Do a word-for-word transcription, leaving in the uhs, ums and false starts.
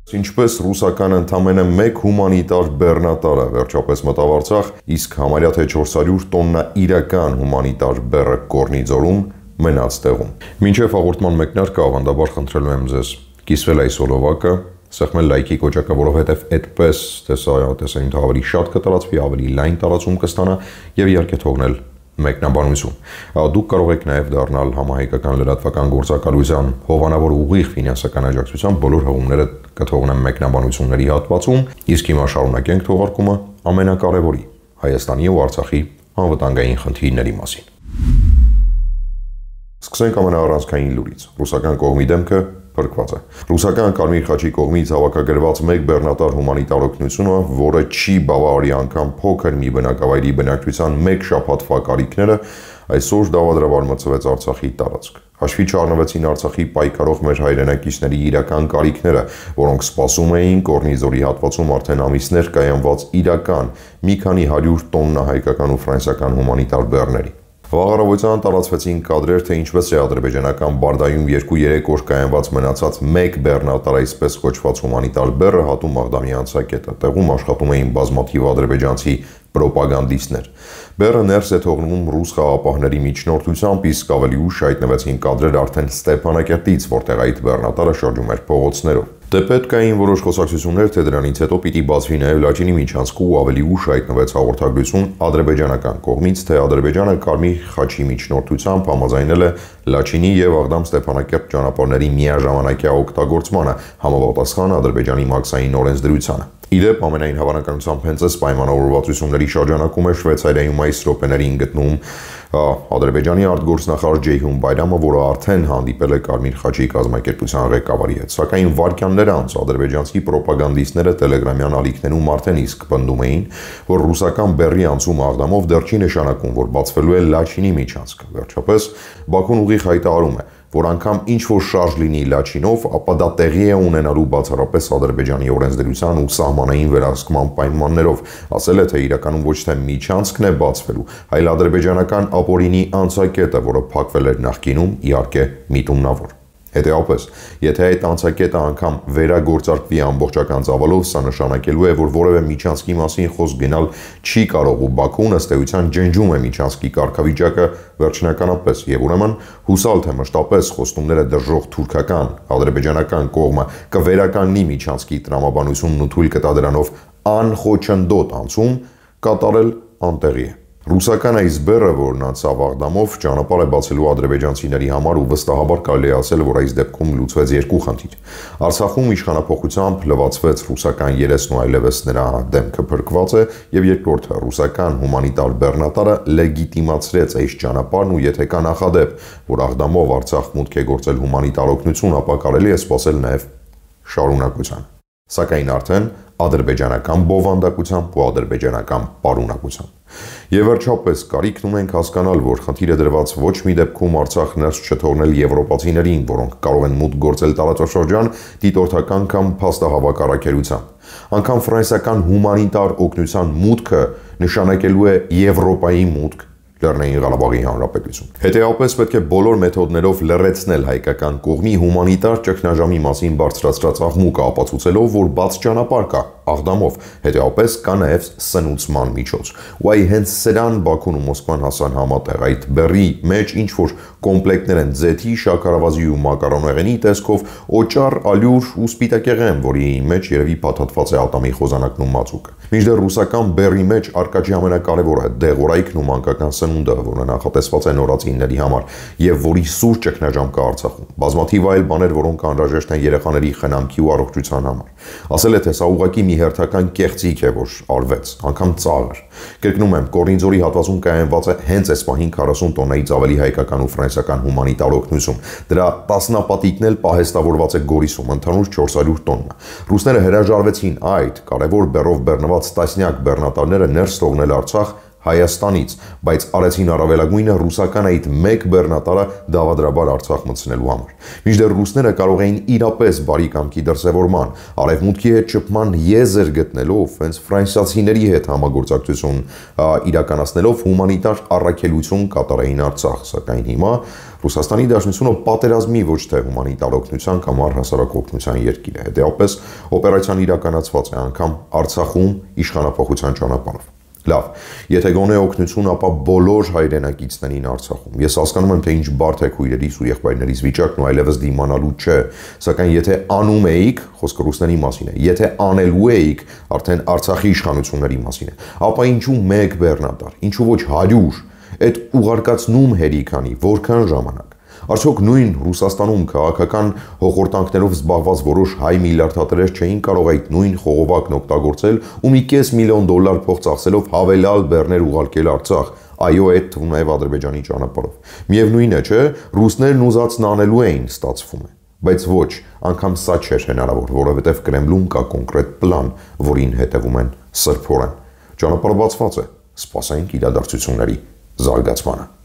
Ինչպես ռուսական ընդամենը մեկ հումանիտար բեռնատարը վերջապես մտավ Արցախ, իսկ համարյա թե չորս հարյուր տոննա իրական հումանիտար բեռը Կորնիձորում մնաց տեղում։ Մինչև հաղորդման մեկնարկը ավանդաբար խնդրելու եմ ձեզ կիսվել այս հոլովակը, սեղմել լայքի կոճակը, որովհետև այդպես տեսային ավելի շատ կտարածվի, ավելի լայն տարածում կստանա եւ իհարկե թողնել մեկնաբանություն։ Դուք կարող եք նաև դառնալ համահայկական լրատվական գործակալության հովանավոր ուղիղ ֆինանսական աջակցության բոլոր հղումները կթողնեմ մեկնաբանությունների հատվածում, իսկ հիմա շարունակենք թողարկումը ամենակարևորի՝ Հայաստանի ու Արցախի անվտանգային խնդիրների մասին։ Սկսենք ամենաառանցքային լուրից։ Ռուսական կողմի դեմքը փրկված է։ Ռուսական Կարմիր խաչի կողմից հավաքագրված մեկ բեռնատար հումանիտար օգնությունը, որը չի բավարարի անգամ փոքր մի բնակավայրի բնակչության մեկ շաբաթվա կարիքները, այսօր դավադրաբար մտցվեց Արցախի տարածք։ Հաշվի չառնվեցին Արցախի պայքարող մեր հայրենակիցների իրական կարիքները, որոնք սպասում էին Կորնիձորի հատվածում արդեն ամիսներ կայանված իրական մի քանի հարյուր տոննա հայկական ու ֆրանսիական հումանիտար բեռների։ Վաղ տարածվեցին կադրեր, թե ինչպես է ադրբեջանական Բարդայում երկու-երեք օր կայանված մնացած մեկ բեռնատար այսպես կոչված հումանիտար բեռը հատում Մաղդամի անցակետը։ Տեղում աշխատում էին բազմաթիվ ադրբեջանցի պրոպագանդիստներ։ Բեռը ներս է թողնում ռուս խաղապահների միջնորդությամբ, իսկ ավելի ուշ հայտնվեցին կադրեր արդեն Ստեփանակերտից, որտեղ այդ բեռնատարը շրջում էր փողոցներով։ Դե պետք կային որոշ խոսակցություններ, թե դրանից հետո պիտի բացվի նաև Լաչինի միջանցք ու ավելի ուշ հայտնվեց հաղորդագրություն ադրբեջանական կողմից, թե Ադրբեջանը Կարմիր խաչի միջնորդությամբ համաձայնել է Լաչինի եւ Աղդամ-Ստեփանակերտ ճանապարհների միաժամանակյա օգտագործմանը, համապատասխան Ադրբեջանի մաքսային օրենսդրությանը։ Իդեպ ամենայն հավանականությամբ հենց այս պայմանավորվածությունների շրջանակում է Շվեյցարիայում այս րոպեներին գտնում Ադրբեջանի արտգործնախարար Ջեյհուն Բայրամը, որը արդեն հանդիպել է Կարմիր խաչի կազմակերպության ղեկավարի հետ։ Սակայն վայրկյաններ անց ադրբեջանցի պրոպագանդիստները տելեգրամյան ալիքներում արդեն իսկ պնդում էին, որ ռուսական բեռի անցումը Աղդամով դեռ չի նշանակում, որ բացվելու է Լաչինի միջանցքը։ Վերջապես Բաքուն ուղիղ հայտարարում է, որ անգամ ինչ որ շարժ լինի Լաչինով, ապա դա տեղի է ունենալու բացառապես Ադրբեջանի օրենսդրության ու սահմանային վերահսկման պայմաններով, ասել է, թե իրականում ոչ թե միջանցքն է բացվելու, այլ ադրբեջանական ապօրինի անցակետը, որը փակվել էր նախկինում, իհարկե միտումնավոր։ Հետևաբար, եթե այդ անցակետը անգամ վերագործարկվի ամբողջական ծավալով, սա նշանակելու է, որ որևէ միջանցքի մասին խոսք գնալ չի կարող ու Բաքուն ըստ էության ջնջում է միջանցքի կարգավիճակը վերջնականապես եւ ուրեմն հուսալ թե մշտապես խոստումները դրժող թուրքական, ադրբեջանական կողմը կվերականգնի միջանցքի տրամաբանությունն ու թույլ կտա դրանով անխոչնդոտ անցում կատարել անտեղի է։ Ռուսական այս բեռը, որն անցավ Աղդամով, ճանապարհ է բացելու ադրբեջանցիների համար ու վստահաբար կարելի է ասել, որ այս դեպքում լուծվեց երկու խնդիր։ Արցախում իշխանափոխությամբ լվացվեց ռուսական երեսն ու այլևս նրա դեմքը փրկված է, եւ երկրորդը ռուսական հումանիտար բեռնատարը լեգիտիմացրեց այս ճանապարհն ու եթե կա նախադեպ, որ Աղդամով Արցախ մուտք է գործել հումանիտար օգնություն, ապա կարելի է սպասել նաեւ շարունակության։ Սակայն արդեն ադրբեջանական բովանդակությամբ ու ադրբեջանական պարունակությամբ։ Եվ վերջապես կարիքն ունենք հասկանալ, որ խնդիրը դրված ոչ մի դեպքում Արցախ ներս չթողնել եվրոպացիներին, որոնք կարող են մուտք գործել տարածաշրջան դիտորդական կամ փաստահավաքարակերությամբ։ Անկամ ֆրանսիական հումանիտար օգնության մուտքը նշանակելու է Եվրոպայի մուտք Լեռնային Ղարաբաղի Հանրապետություն։ Հետևաբար պետք է բոլոր մեթոդներով լրացնել հայկական կողմի հումանիտար ճգնաժամի մասին բարձրացրած աղմուկը, ապացուցելով, որ բաց ճանապարհ կա Աղդամով, հետևաբար կա նաև սնուցման միջոց։ Ու այ հենց սրան Բաքուն ու Մոսկվան հասան համատեղ, այդ բեռի մեջ ինչ որ կոմպլեկտներ են ձեթի, շաքարավազի ու մակարոնեղենի տեսքով, օճառ, ալյուր ու սպիտակեղեն, որի մեջ երևի փաթաթված է ատամի խոզանակն ու մածուկը։ Մինչդեռ ռուսական բեռի մեջ արկաճի ամենակարևորը դեղորայքն ու մանկական սնունդը, որը նախատեսված է նորածինների համար եւ որի սուր ճգնաժամ կա Արցախում։ Բազմաթիվ այլ բաներ, որոնք անհրաժեշտ են երեխաների խնամքի ու առողջության համար։ Ասել է, թե սա ուղղակի մի հերթական կեղծիք է, որ արվեց, անգամ ծաղր։ Կրկնում եմ, Կորնիձորի հատվածում կայանված է հենց այս պահին քառասուն տոննայից ավելի հայկական ու ֆրանսիական հումանիտար օգնություն։ Դրա տասնապատիկն էլ պահեստավորված է Գորիսում, ընդհանուր չորս հարյուր տոննա։ Ռուսները հրաժարվեցին այդ կարևոր բեռով բեռնված տասնյակ բեռնատարները ներս թողնել Արցախ Հայաստանից, բայց արեցին առավելագույնը ռուսական այդ մեկ բեռնատարը դավադրաբար Արցախ մտցնելու համար։ Մինչդեռ ռուսները կարող էին իրապես բարի կամքի դրսևորման, արևմուտքի հետ շփման եզր գտնելով, հենց ֆրանսիացիների հետ համագործակցություն իրականացնելով հումանիտար առաքելություն կատարային Արցախ, սակայն հիմա Ռուսաստանի Դաշնությունը պատերազմի ոչ թե հումանիտար օգնության կամ առհասարակ օգնության երկիր է։ Հետևաբար օպերացիան իրականացված է անգամ Արցախում իշխանապողության ճանապարհով։ Լավ, եթե գոնե օգնություն, ապա բոլոր հայրենակիցներին Արցախում։ Ես հասկանում եմ, թե ինչ բարդ է քույրերիս ու եղբայրներիս վիճակն ու այլևս դիմանալու չէ, սակայն եթե անում էիք, խոսքը ռուսների մասին է, եթե անելու էիք, արդեն Արցախի իշխանությունների մասին է, ապա ինչու մեկ բեռնատար, ինչու ոչ հարյուր, այդ ուղարկածնում հերիքանի, որքան ժամանակ։ Արդյոք նույն Ռուսաստանում քաղաքական հոխորտանքներով զբաղված որոշ հայ միլիարդատերեր չէին կարող այդ նույն խողովակն օգտագործել ու մի կես միլիոն դոլար փող ծախսելով հավելյալ բեռներ ուղարկել Արցախ, այո, այդ թվում նաև Ադրբեջանի ճանապարհով։ Միևնույն է, չէ, ռուսներն ուզածն անելու էին, ստացվում է։ Բայց ոչ, անգամ սա չէր հնարավոր, որովհետև Կրեմլում կա կոնկրետ պլան, որին հետևում են սրբորեն։ Ճանապարհը բացված է, սպասենք իրադարձությունների զարգացմանը։